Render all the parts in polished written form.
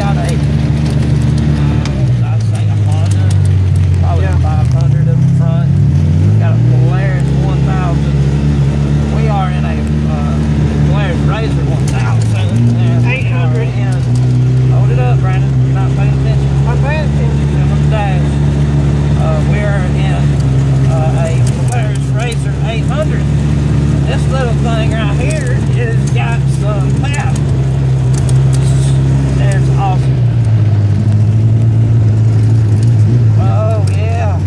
got a, I'd say a Honda, probably a 500 up front. Got a Polaris 1000. We are in a Polaris Razor 1000. 800. Hold it up, Brandon. You're not paying attention. I'm paying attention. On the dash. We are in a Polaris Razor 800. This little thing right here has got some power. That's awesome. Oh yeah.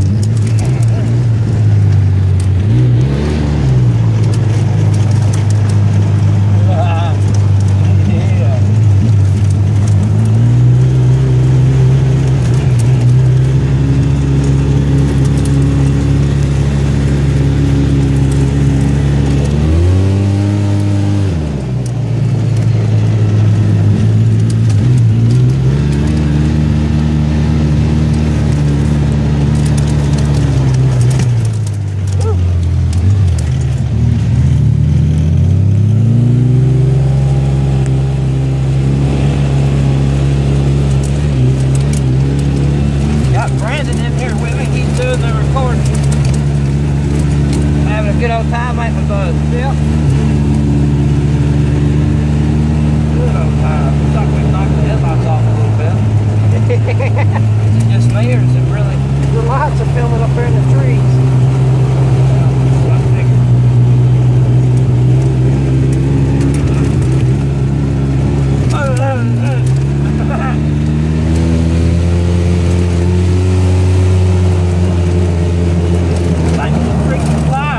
Good old time, ain't we, bud? Yep. Good old time. Looks like we've knocked the headlights off a little bit. Is it just me, or is it really? The lights are filming up there in the trees. Yeah, I figured. Thank you, freaking fly.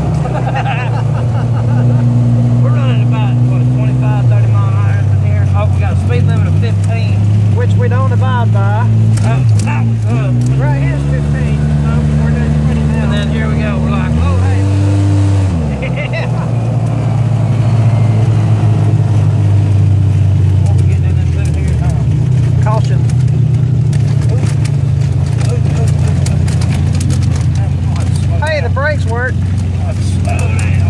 We're running about, what, 25, 30 mile an hour in here. Oh, we got a speed limit of 15. Which we don't abide by. Right here's 15. So we're doing 20 now. And then here we go. We're like, oh, hey. What we getting into here now? Caution. Hey, the brakes work. Slow down.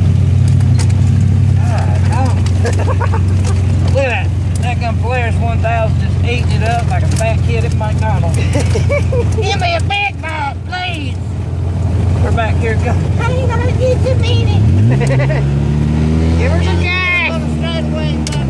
Look at that. That gun Polaris 1000 just eating it up like a fat kid at McDonald's. Give me a big bite, please. We're back here going, how you gonna get to meeting? Give her some gas. Straight away,